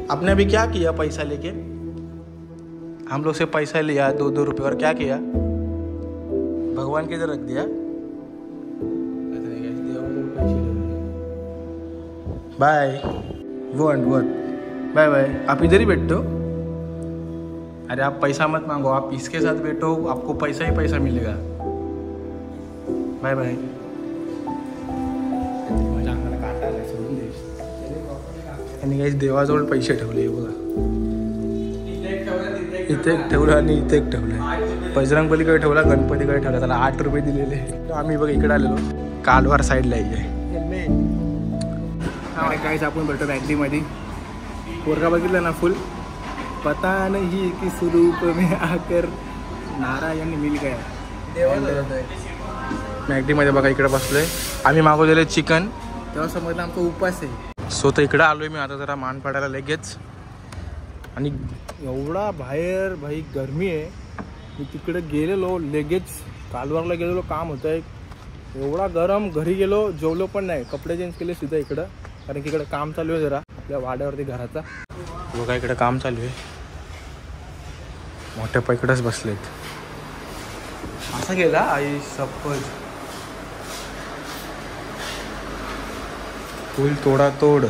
आपने अभी क्या किया पैसा लेके? हम लोग से पैसा लिया 2-2 रुपये और क्या किया? भगवान के इधर रख दिया। Bye one bye bye. आप इधर ही बैठो। अरे आप पैसा मत मांगो, आप इसके साथ बैठो, आपको पैसा ही पैसा मिलेगा। Bye bye. आणि काही देवाजवळ पैसे ठेवले बघा, इथे एक ठेवलं आणि इथे एक ठेवलं, बजरंगबलीकडे ठेवला, गणपतीकडे ठेवला, त्याला 8 रुपये दिलेले। आम्ही बघ इकडे आलेलो, कालवार साईडला आहे। आणि काहीच आपण भेटतो बँडीमध्ये, पोरगा बघितलं ना फुल पता नाही की स्वरूप में आकर नारायण मिल गया। मॅगडीमध्ये बघा इकडे बसलोय, आम्ही मागवलेले चिकन, तेव्हा समजलं आमचा उपास आहे। सो तर इकडं आलोय मी आता जरा मान पाडायला लगेच, आणि एवढा बाहेर भाई गरमी आहे। मी तिकडे गेलेलो लगेच, कालवारला गेलेलो, काम होतं एक, एवढा गरम, घरी गेलो जेवलो पण नाही, कपडे चेंज केले सीधा इकडं, कारण की इकडे काम चालू आहे जरा आपल्या वाड्यावरती घराचा। बघा इकडे काम चालू आहे, मोठ्या पैकडेच बसलेत। असा गेला आई सपज, फुल तोडा तोड।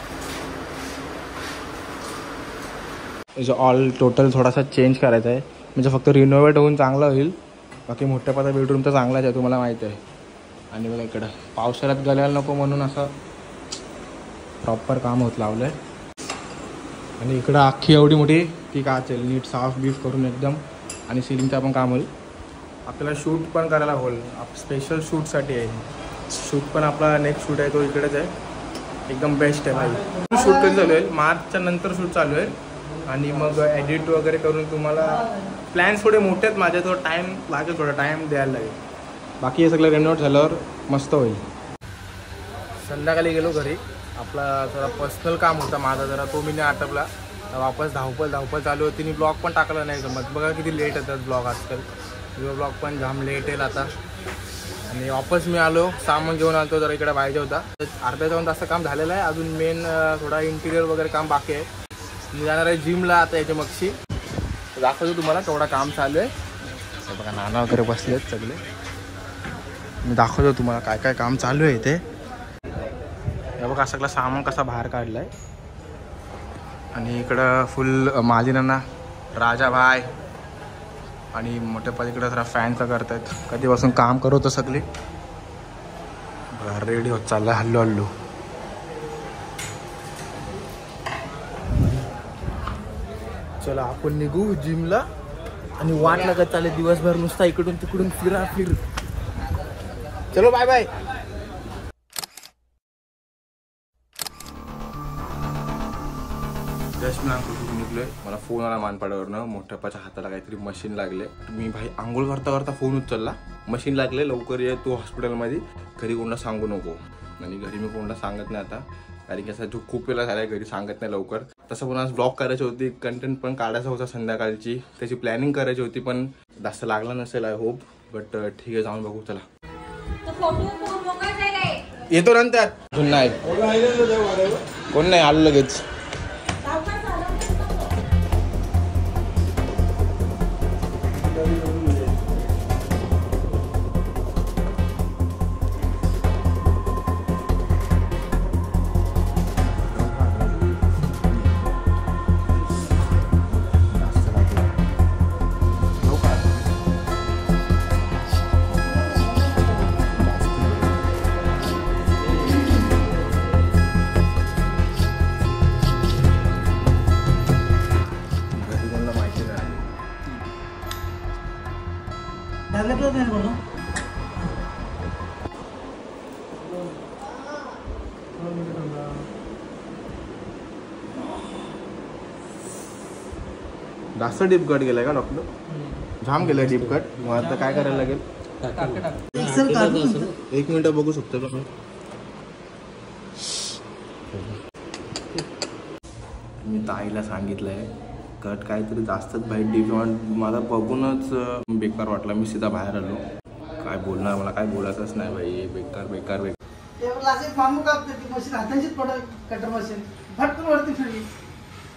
ऑल टोटल थोडासा चेंज करायचा आहे, म्हणजे फक्त रिनोव्हेट होऊन चांगलं होईल, बाकी मोठ्या पाता बेडरूम तर चांगलाच आहे, तुम्हाला माहिती आहे। आणि बघा इकडं पावसाळ्यात गळायला नको म्हणून असं प्रॉपर काम होत लावलं आहे। आणि इकडं अख्खी एवढी मोठी ती काचेल, नीट साफ बीफ करून एकदम, आणि सिलिंगचं पण काम होईल। आपल्याला शूट पण करायला होईल, स्पेशल शूटसाठी आहे, शूट पण आपला नेक्स्ट शूट आहे तो इकडेच आहे, एकदम बेस्ट आहे भाई। शूट कधी चालू आहे? मार्चच्या नंतर शूट चालू आहे, आणि मग एडिट वगैरे करून तुम्हाला, प्लॅन्स थोडे मोठे आहेत माझे, तो टाईम लागेल, थोडा टाईम द्यायला लागेल, बाकी हे सगळं रेनोव्हेट झाल्यावर मस्त होईल। संध्याकाळी गेलो घरी, आपला जरा पर्सनल काम होता माझा जरा, तो मी नाही आटपला, वापस धावपळ चालू होती, आणि ब्लॉग पण टाकला नाही जमत, बघा किती लेट येतात ब्लॉग आजकाल, ब्लॉग पण जाम लेट येईल आता। आणि वापस मी आलो, सामान घेऊन आलो जरा, इकडे पाहिजे होता, अर्ध्या जाऊन जास्त काम झालेलं आहे, अजून मेन थोडा इंटिरियर वगैरे काम बाकी आहे। मी जाणार आहे जिमला आता याच्या मगशी, दाखवतो तुम्हाला तेवढा काम चालू आहे। बघा नाना वगैरे बसलेत सगळे, मी दाखवतो तुम्हाला काय काय काम चालू आहे इथे। हे बघा सगळं सामान कसा बाहेर काढलं आहे, आणि इकडं फुल मालिनांना राजाभाई आणि मोठ्या पलीकडे जरा फॅनचं करतायत, कधीपासून काम करतो सगळे, रेडी होत चाललं हल्लू हल्लू। चला आपण निघू जिमला, आणि वाट लागत चालेल दिवसभर नुसता इकडून तिकडून फिर। चलो बाय बाय। जस्ट मी कुठून निघलोय, मला फोन आला मानपाड्यावरनं, मोठ्यापाच्या हाताला काहीतरी मशीन लागले, मी भाई आंघोळ करता करता फोन उचलला, मशीन लागले, लवकर ये तू हॉस्पिटलमध्ये, घरी कोणाला सांगू नको। आणि घरी मी कोणाला सांगत नाही आता, कारण की असं खूप वेळा झालाय घरी सांगत नाही लवकर। तसं पण आज ब्लॉग करायची होती, कंटेंट पण काढायचा होता संध्याकाळची, त्याची प्लॅनिंग करायची होती, पण जास्त लागला नसेल आय होप, बट ठीक आहे जाऊन बघू चला। येतो नंतर, अजून नाही कोण नाही आलं लगेच। जास्त डीप कट गेलाय का डॉक्टर? जाम गेलाय डीप कट, मग आता काय करायला लागेल? एक मिनिट बघू शकतो का? मी ताईला सांगितलंय कट काहीतरी जास्तच भाई डीप, मला बघूनच बेकार वाटला, मी सीधा बाहेर आलो। काय बोलणार, मला काय बोलायचंच नाही भाई, बेकार बेकार बेकार।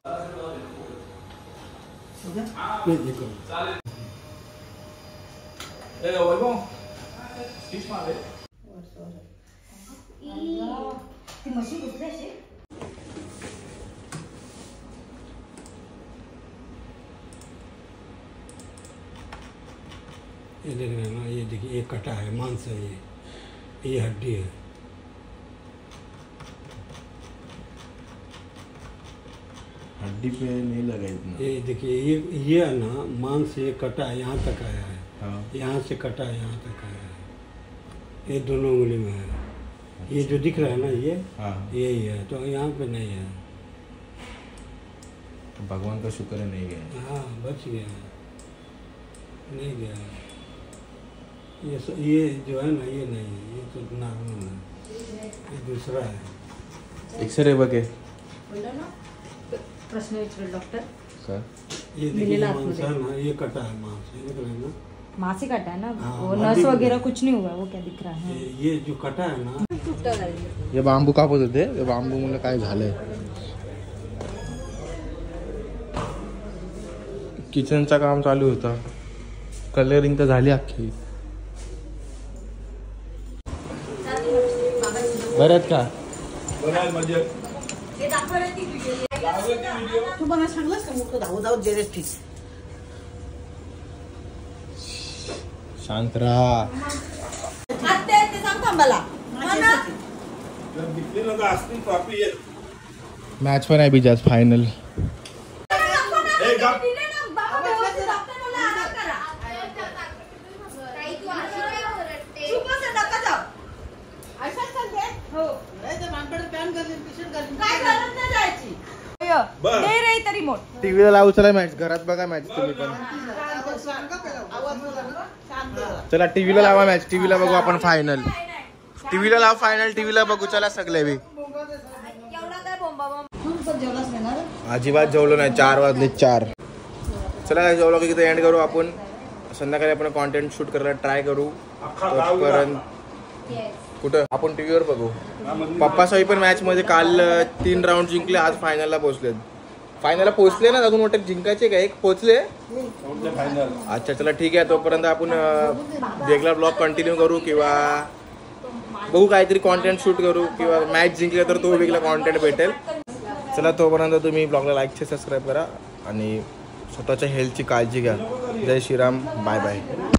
ये देख रहे हैं ना, ये देखिए, ये कटा है, मांस है, ये हड्डी है। हड्डी पे नहीं लगा इतना। ये देखिए, ये है ना, मांस ये कटा है, यहाँ तक आया है। हाँ। यहाँ से कटा है, यहाँ तक आया है। ये दोनों उंगली में है। ये जो दिख रहा है ना, ये हाँ। यही है, तो यहाँ पे नहीं है। तो भगवान का शुक्र है नहीं गया। हाँ, बच गया, नहीं गया। ये जो है ना, ये नहीं है, ये तो नॉर्मल है, ये दूसरा है। एक्सरे बघे प्रश्न विचार डॉक्टर का ये देखिए, मांस है ना, ये कटा है, मांस ये दिख रहा है ना, मांस ही कटा है ना, हाँ, वो नस वगैरह कुछ नहीं हुआ, वो क्या दिख रहा है? ये जो कटा है ना, हे बांबू कापत होते, ते बांबू मुळे काय झालंय। किचनचं काम चालू होतं, कलरिंग तर झाली अख्खी। बरं आहेत का? तू मला सांगलास का मोठं धाव धाव जेरेस फीस शांत राहा। आत्ते ते सांगता मला मॅच पण आहे बीज आज फायनल। टीव्हीला लावू चला मॅच, घरात बघा मॅच तुम्ही पण। चला टीव्हीला लावा मॅच, टीव्हीला बघू आपण फायनल। टीव्हीला लाव फायनल, टीव्हीला बघू चला सगळे बी। अजिबात जेवलो नाही, 4 वाजले 4। चला जेवलो की एंड करू आपण। संध्याकाळी आपण कॉन्टेंट शूट करायला ट्राय करू। तोपर्यंत कुठं आपण टीव्हीवर बघू। पप्पा साई पण मॅच मध्ये काल 3 राऊंड जिंकले, आज फायनलला पोहोचलेत। फायनलला पोहोचले ना, अजून मोठे जिंकायचे का? एक पोहोचले। अच्छा चला ठीक आहे, तोपर्यंत आपण वेगळा ब्लॉग कंटिन्यू करू किंवा बघू काहीतरी कॉन्टेंट शूट करू, किंवा मॅच जिंकले तर तो वेगळा कॉन्टेंट भेटेल। चला तोपर्यंत तुम्ही ब्लॉगला लाईक सबस्क्राईब करा आणि स्वतःच्या हेल्थची काळजी घ्या। जय श्रीराम, बाय बाय।